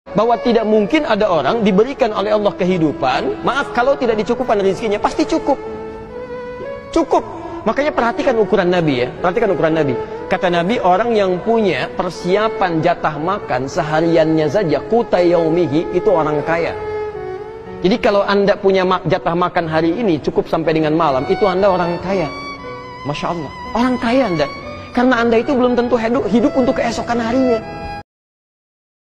Bahwa tidak mungkin ada orang diberikan oleh Allah kehidupan, maaf kalau tidak dicukupkan rezekinya, pasti cukup. Cukup. Makanya perhatikan ukuran Nabi ya, perhatikan ukuran Nabi. Kata Nabi, orang yang punya persiapan jatah makan sehariannya saja, quta yaumihi, itu orang kaya. Jadi kalau Anda punya jatah makan hari ini cukup sampai dengan malam, itu Anda orang kaya. Masya Allah, orang kaya Anda. Karena Anda itu belum tentu hidup untuk keesokan harinya.